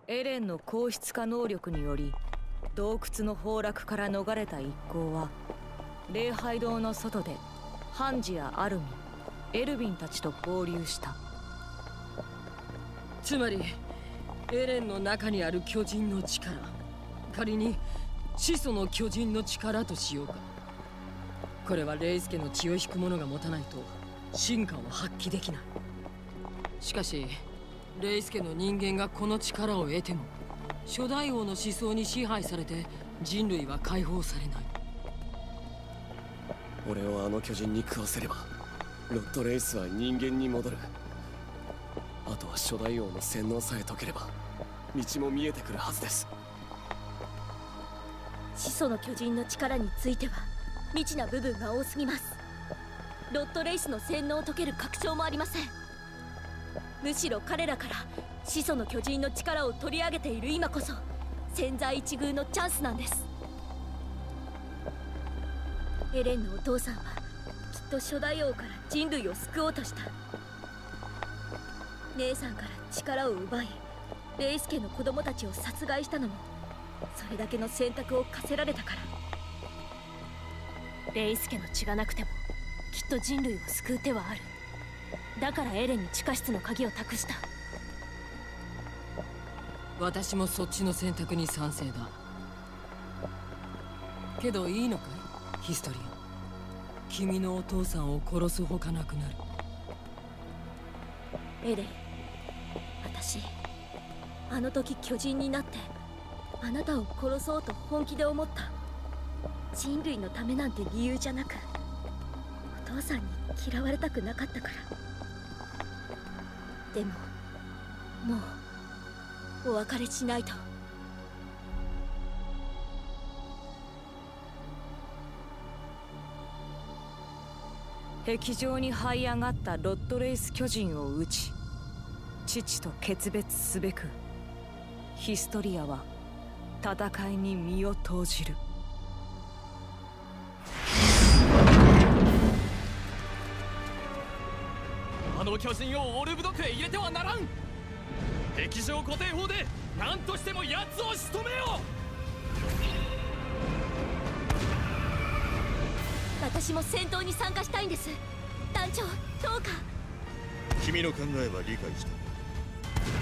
エレンの硬質化能力により洞窟の崩落から逃れた一行は礼拝堂の外でハンジやアルミン、エルヴィンたちと合流した。 つまりエレンの中にある巨人の力、仮に始祖の巨人の力としようか。これはレイスケの血を引く者が持たないと進化を発揮できない。しかしレイスケの人間がこの力を得ても初代王の思想に支配されて人類は解放されない。 俺をあの巨人に食わせればロッドレイスは人間に戻る。あとは初代王の洗脳さえ解ければ道も見えてくるはずです。 始祖の巨人の力については未知な部分が多すぎます。ロッドレイスの洗脳を解ける確証もありません。むしろ彼らから始祖の巨人の力を取り上げている今こそ千載一遇のチャンスなんです。エレンのお父さんはきっと初代王から人類を救おうとした。姉さんから力を奪いレイス家の子供たちを殺害したのもそれだけの選択を課せられたから。レイス家の血がなくてもきっと人類を救う手はある。だからエレンに地下室の鍵を託した。 私もそっちの選択に賛成だ。けどいいのかいヒストリア。君のお父さんを殺すほかなくなる。 エレン、私あの時巨人になってあなたを殺そうと本気で思った。人類のためなんて理由じゃなくお父さんに嫌われたくなかったから。でももうお別れしないと。 壁上に這い上がったロッドレイス巨人を討ち父と決別すべくヒストリアは戦いに身を投じる。 あの巨人をオルブドクへ入れてはならん。壁上固定法で何としても奴を仕留めよう。 私も戦闘に参加したいんです。団長、どうか。 君の考えは理解した。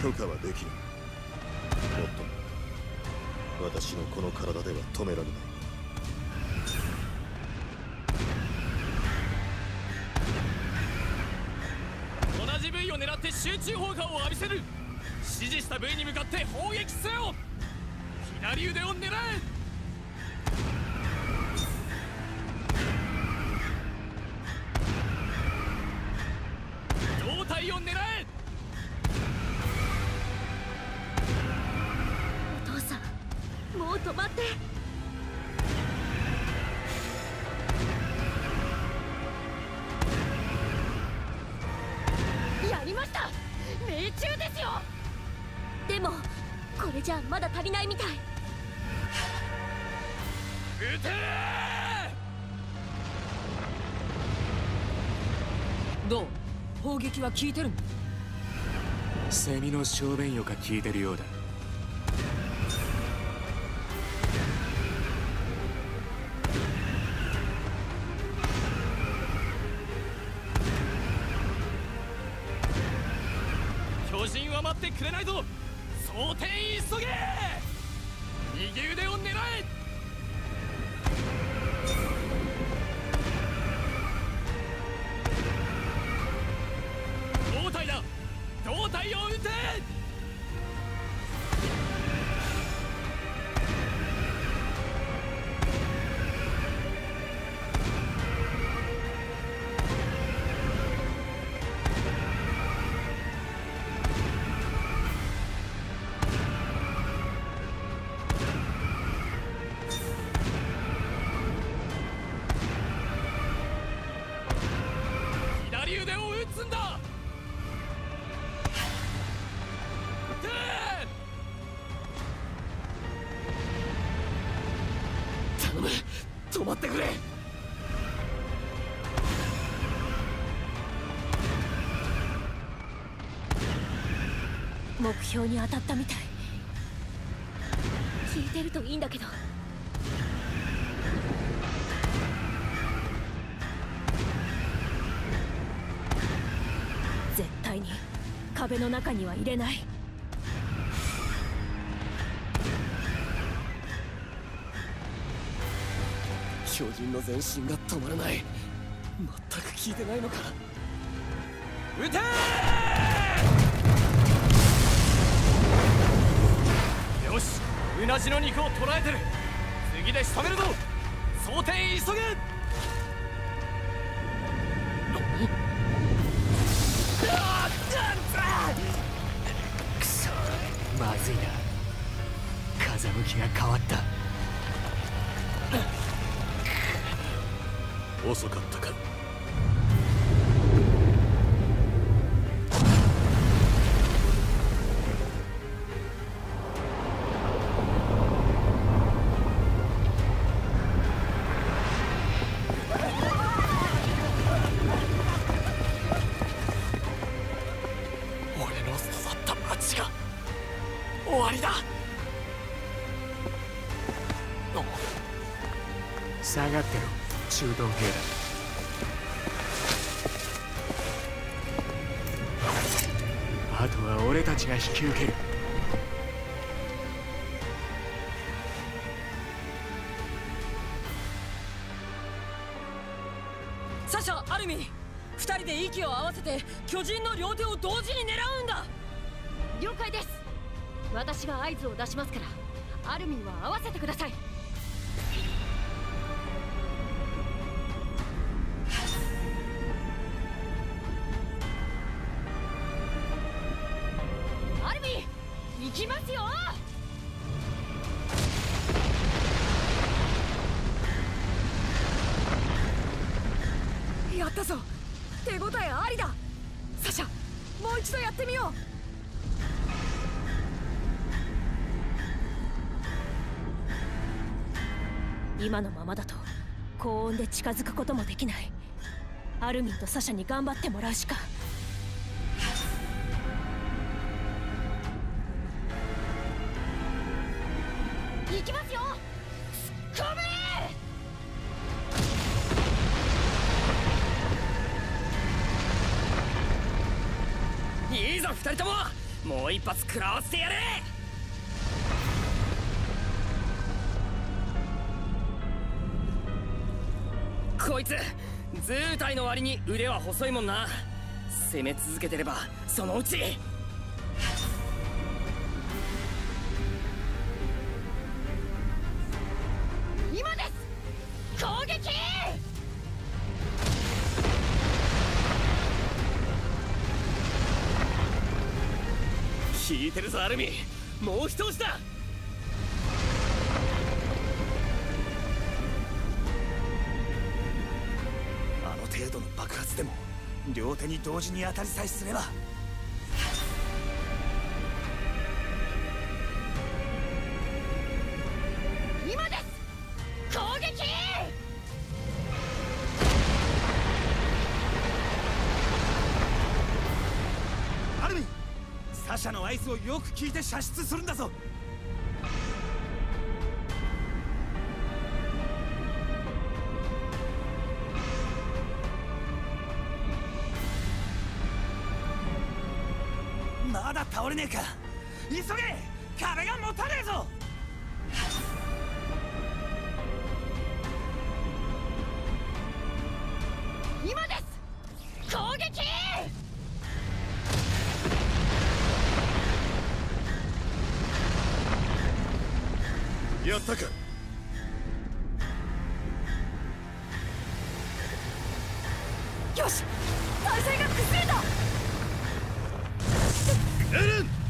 許可はできない。もっと私のこの体では止められない。 同じ部位を狙って集中砲火を浴びせる。指示した部位に向かって砲撃せよ。左腕を狙え。胴体を狙え。 お父さん、もう止まって。やりました。命中ですよ。でもこれじゃまだ足りないみたい。 撃てー。どう砲撃は効いてるの？ セミの小便よか効いてるようだ。 巨人は待ってくれないぞ。装填急げ。右腕を狙え。胴体だ。胴体を撃て。左腕を撃つんだ。 頼む、止まってくれ。 目標に当たったみたい。 聞いてるといいんだけど。絶対に壁の中には入れない。 巨人の前進が止まらない。全く効いてないのか。 撃てー。よし、うなじの肉を捉えてる。次で仕留めるぞ。装填急げ。 くそ、まずいな。風向きが変わった。 遅かったか。 俺の育った町が終わりだ。 下がってろ、駐屯兵だ。あとは俺たちが引き受ける。 サシャ、アルミン、2人で息を合わせて巨人の両手を同時に狙うんだ。 了解です。私が合図を出しますから、アルミンは合わせてください。アルミン、行きますよ。 やったぞ。手応えありだ。サシャ、もう一度やってみよう。 今のままだと高温で近づくこともできない。アルミンとサシャに頑張ってもらうしか。行きますよ。突っ込め。 いいぞ2人とも、もう一発食らわせてやれ。こいつ図体の割に腕は細いもんな。攻め続けてればそのうち。 今です。攻撃。 引いてるぞアルミ。もう一押しだ。 あの程度の爆発でも両手に同時に当たりさえすれば。 今です攻撃。 アルミン、サシャの合図をよく聞いて射出するんだぞ。まだ倒れねえか。急げ、壁が持たねえぞ。 今です攻撃。 やったか。 よし、体勢が崩れた。 エレン、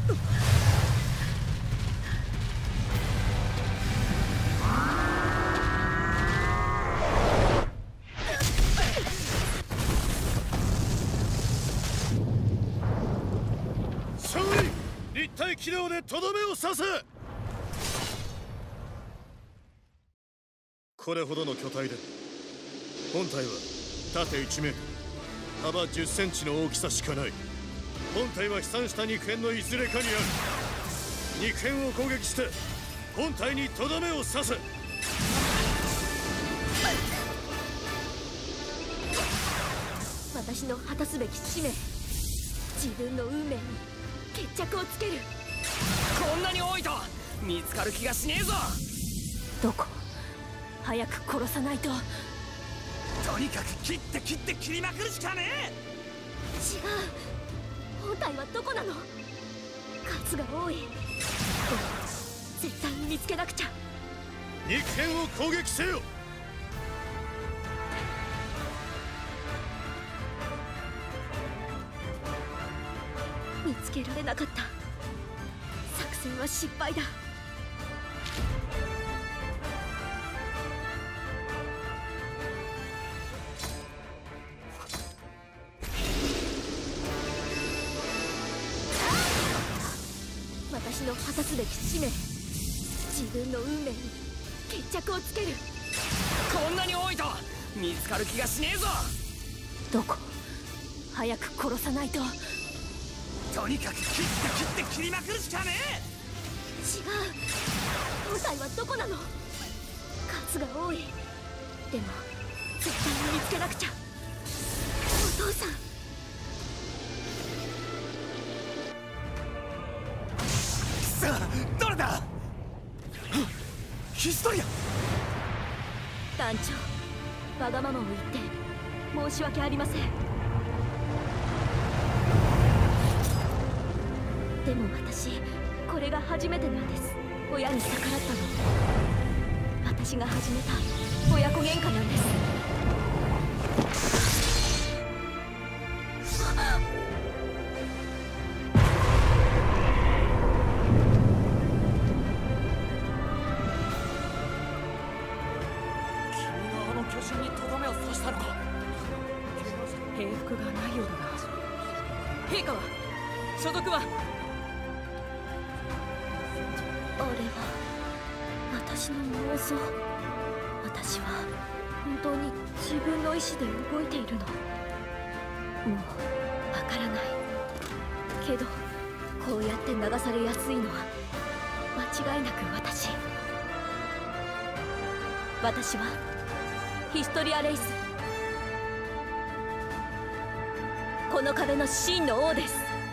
勝利。立体機能でとどめを刺せ。これほどの巨体で本体は縦1メートル、幅10センチの大きさしかない。本体は飛散した肉片のいずれかにある。肉片を攻撃して本体にとどめを刺せ。 私の果たすべき使命、自分の運命に決着をつける。 こんなに多いと見つかる気がしねえぞ。 どこ？早く殺さないと。 とにかく切って切りまくるしかねえ。 違う、本体はどこなの？数が多い。絶対に見つけなくちゃ。 肉片を攻撃せよ。 見つけられなかった。作戦は失敗だ。私の果たすべき使命、自分の運命に決着をつける。 こんなに多いと見つかる気がしねえぞ。 どこ？早く殺さないと。 とにかく切って切りまくるしかねえ。 違う、本体はどこなの？数が多い。でも絶対に見つけなくちゃ。お父さん。 さあ、どれだ？ヒストリア。 団長、わがままを言って申し訳ありません。でも私、これが初めてなんです。親に逆らったの。私が始めた親子喧嘩なんです。 巨人にとどめを刺したのか。 平服がないようだな。陛下は？所属は？ あれは私の妄想。私は本当に自分の意志で動いているの？もうわからないけど、こうやって流されやすいのは間違いなく私はヒストリア・レイス、この壁の真の王です。